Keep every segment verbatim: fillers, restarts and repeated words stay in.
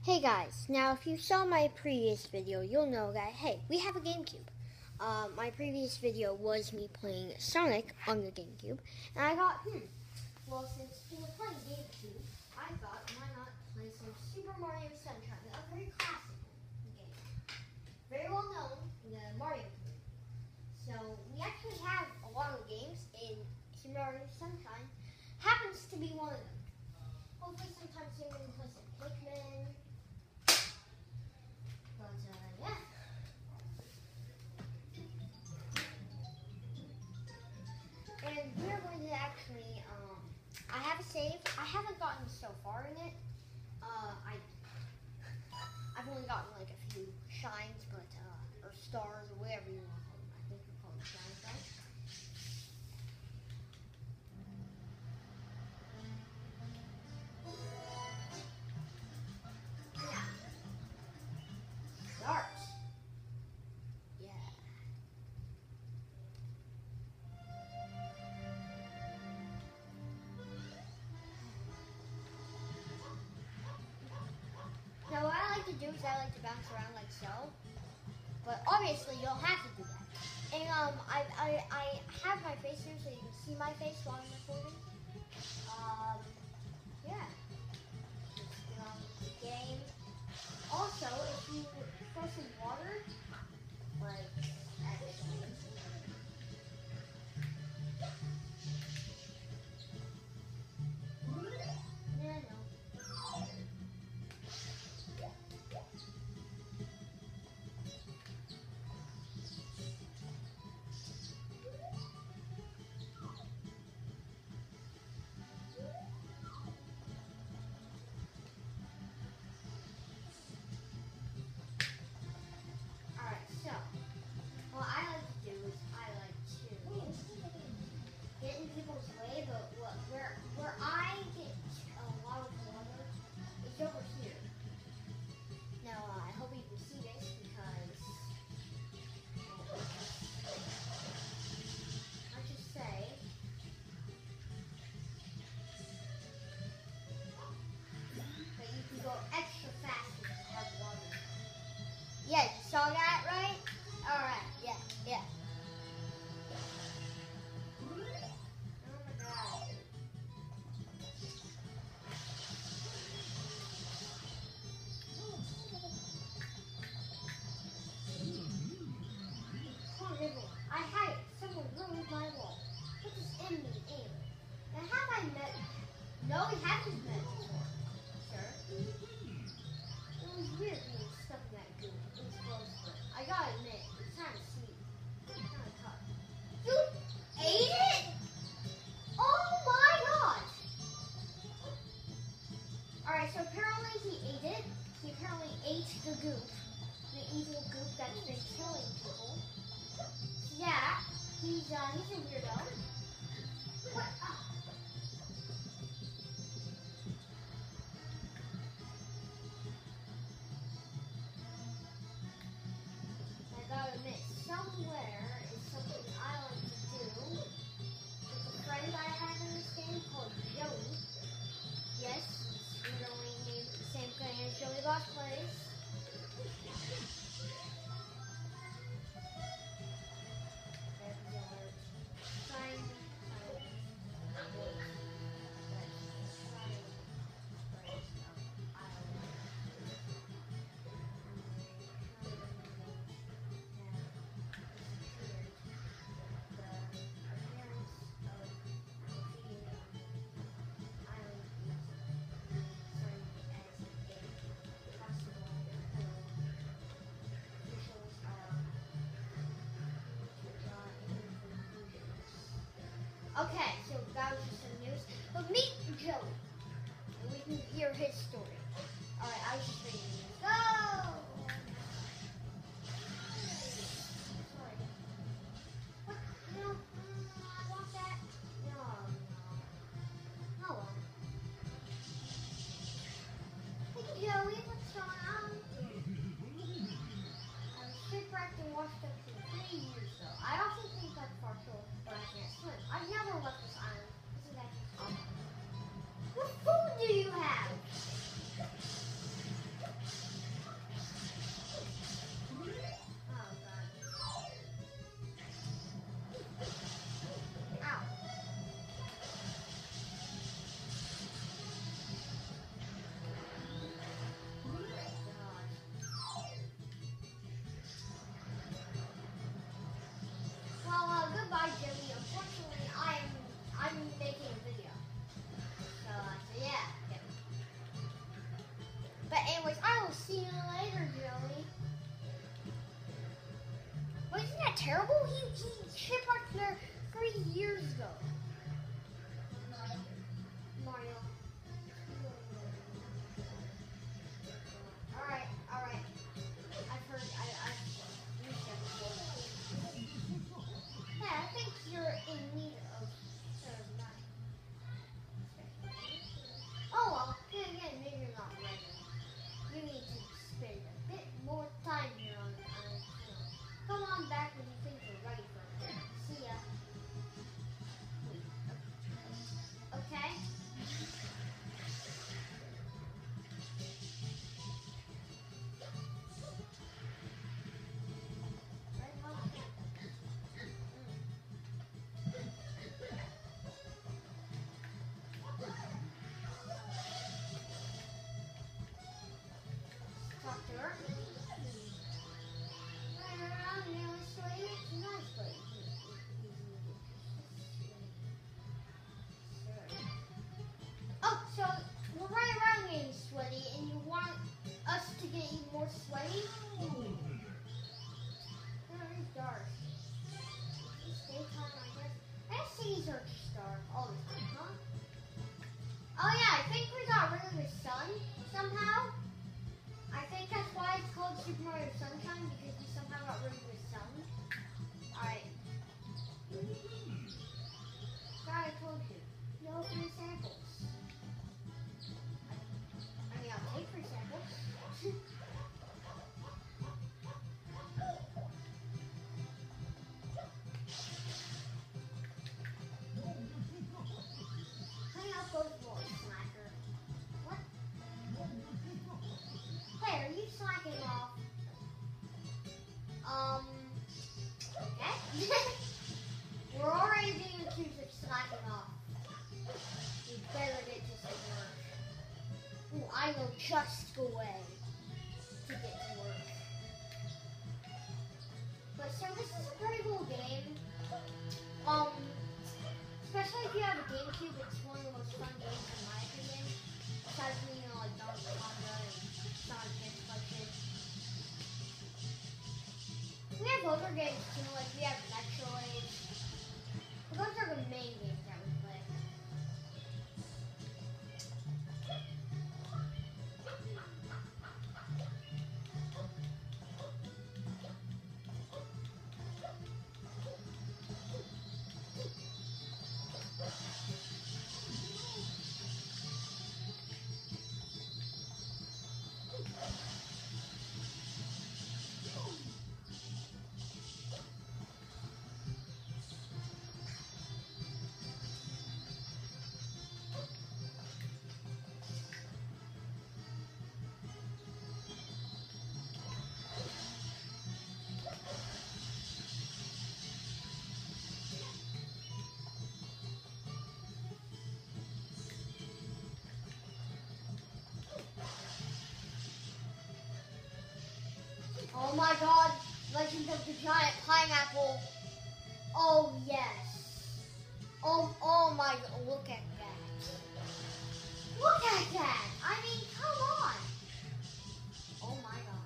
Hey guys, now if you saw my previous video, you'll know that, hey, we have a GameCube. Uh, my previous video was me playing Sonic on the GameCube, and I thought, hmm, well, since we were playing GameCube, I thought, why not play some Super Mario Sunshine, a very classic game. Very well known in the Mario community. So, we actually have a lot of games in Super Mario Sunshine. Happens to be one of them. Hopefully sometime soon we can play some Pikmin. But, uh, yeah. And we're going to actually, um, I have a save. I haven't gotten so far in it. Uh, I, I've only gotten like a few shines, but, uh, or stars, or whatever you want to call them. I think we call them shines, right? Start. Yeah. Now what I like to do is I like to bounce around like so. But obviously you don't have to do that. And um I I, I have my face here so you can see my face while I'm recording. Um yeah. Just get on with the game. Also, if you throw some water, like actually yeah, no. Alright, so what I like to do is I like to get in people's way, but what where where I get a lot of water is over here. Now uh, I hope you can see this because I just say that you can go extra fast if you have water. Yeah, you saw that, right? Alright, yeah, yeah. Oh my god. Come on, everyone. I had it. Someone ruined my wall. What does M mean anyway? Now have I met you? No, we haven't met before, sir. It was weird being stuck in that goo. It was gross, but I gotta admit, it's kind of sweet. Kind of tough. You ate it? Oh my god! Alright, so apparently he ate it. He apparently ate the goop. The evil goop that's been killing people. Yeah, he's uh, he's a weirdo. What? Ah. I gotta admit, somewhere is something I like to do with a friend I have in this game called Joey. Yes, he's literally named the same thing as Joey Boss Plays. There's the alert. Sign, silence, voice, text, sign, phrase, island. Okay, so that was just some news. But meet Joey. And we can hear his story. Alright, I was just reading the news. Go! Sorry. What? No, mm, I want that. No, no. Oh well. Hey Joey, what's going on? I was shipwrecked and washed up for three years though. I also think I'm partial, but I can't swim. I've never left this island. Isn't that just awful? What food do you have? that terrible? He, he shipwrecked there three years ago. Mario. Alright, alright. I've heard, I, I've used that before. Yeah, I think you're in need of that. Oh well, then again, maybe you're not ready. You need to spend a bit more time here on the island. Come on back when you think you're ready for it. See ya. Okay? Talk to her. Right around here, sweetie. It's nice, but oh, so we're right around getting sweaty, and you want us to get even more sweaty? Where is dark? It's daytime, I guess. And cities are just dark all the time, huh? Oh yeah, I think we got rid of the sun somehow. I think that's why it's called Super Mario Sunshine, because we somehow got rid of the sun. Alright. God, I told you. No free samples. I mean, I'll take free samples. Hang up those walls, slacker. What? Hey, are you slacking off? Um, okay. We're already being accused of slacking off. We better get to some work. Ooh, I know just the way to get to work. But so this is a pretty cool game. Um, especially if you have a GameCube, it's one of the most fun games in my opinion. Besides me, you know, like Donkey Konga and Sonic Adventure. We have other games too, like we have Metroid. But those are the main games that we play. Oh my god, Legend of the Giant Pineapple. Oh yes. Oh, oh my god, look at that. Look at that. I mean, come on. Oh my god.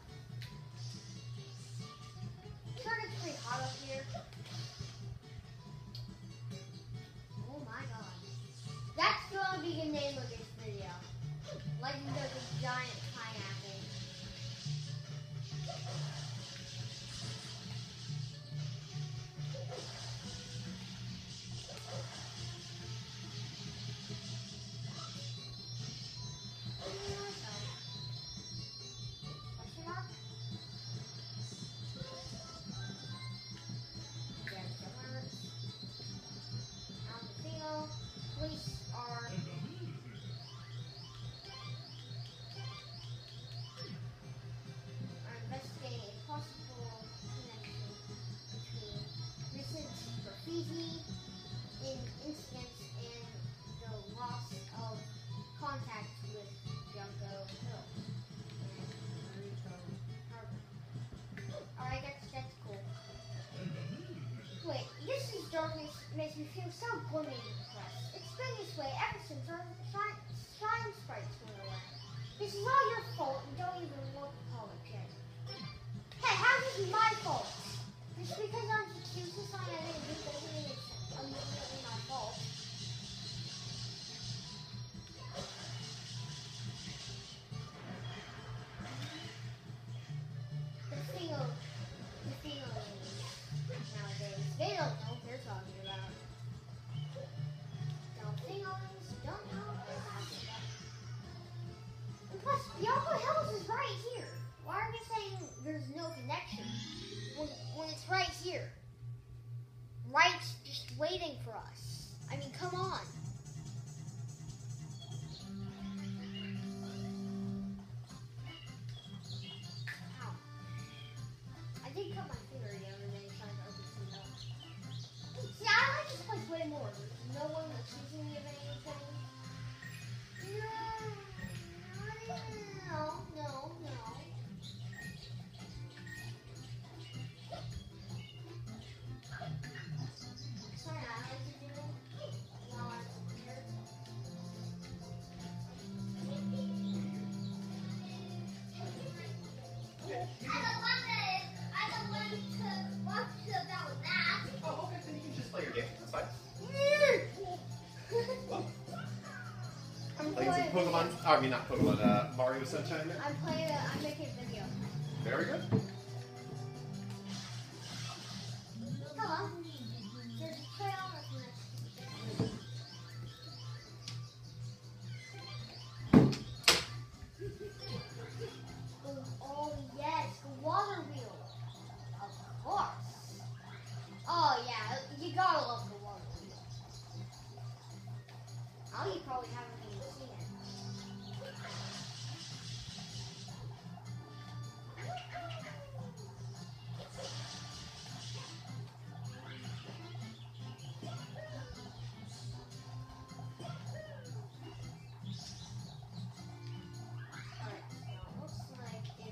Sure, it's pretty hot up here. Oh my god. That's going to be the name of this video. Legend of the Giant Pineapple. Police are are investigating a possible connection between recent graffiti in incidents and the loss of contact with Junko Hill and Naruto Harbor. Alright, that's, that's cool. Wait, this is darkness makes me feel so gloomy and depressed. It's been this way ever since our shine, shine sprites went away. This is all your fault and don't even look apologetic. Hey, how is this my fault? Just because I'm right just waiting for us. I mean, come on. Ow. I did cut my finger the other day trying to open some doors. See, I like this place way more. No one accusing me of anything. No, no, no. Sorry, I like to do while I'm here. I don't want to. I don't want to watch about that. Oh, okay. Then you can just play your game. That's fine. I'm Playing playing some Pokemon. Oh, I mean, not Pokemon. Uh, Mario Sunshine. There. I'm playing. A, I'm making a video. Very good. Hello. There's a trail with me. Oh yes, the water wheel. Of course. Oh yeah, you gotta love the water wheel. Oh, you probably haven't even seen it. Alright, so it looks like if we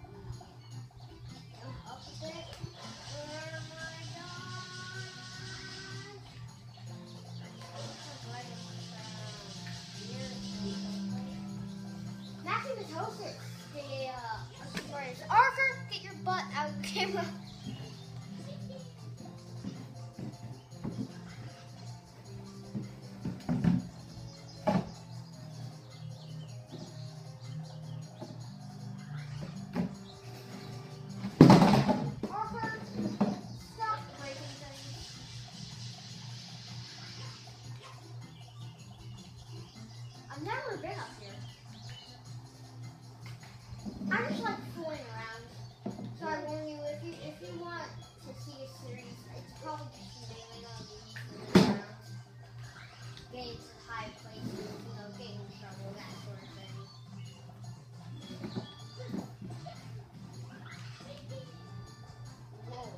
jump up a bit. Oh my god! Maximus Toaster, the uh, Arthur, Arthur, get your butt out of the camera. Arthur, stop breaking things. I've never been up here. I just like fooling around. So I warn you, if you if you want to see a series, it's probably just mainly gonna be fooling around, getting to high places, you know, getting in trouble, that sort of thing. Whoa.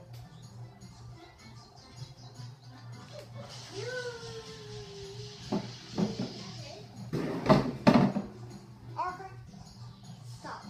Arthur, stop.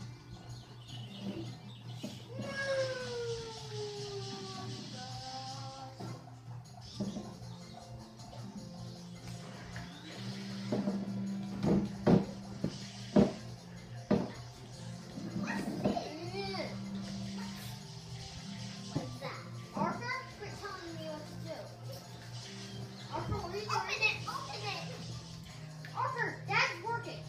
What's that? Arthur, quit telling me what to do. Arthur, what are you doing? Open it! Open it! Arthur, Dad's working.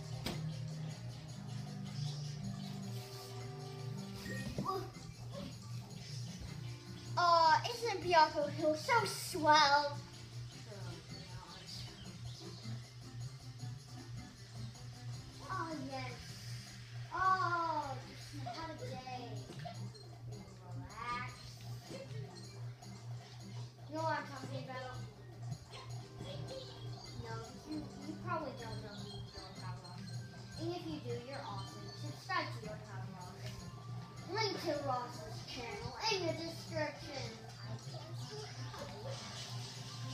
Uh, isn't Bianco Hill so swell? Oh, yes. Oh, just had a day. Relax. You know what I'm talking about? No, you, you probably don't know who Your Tower Rock is. And if you do, you're awesome. Subscribe to Your Tower Rock. Link to Ross's channel in the description.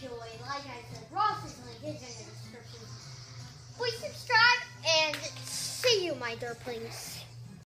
enjoy, like I said, Ross's link is in the description. Please subscribe and see you, my derplings.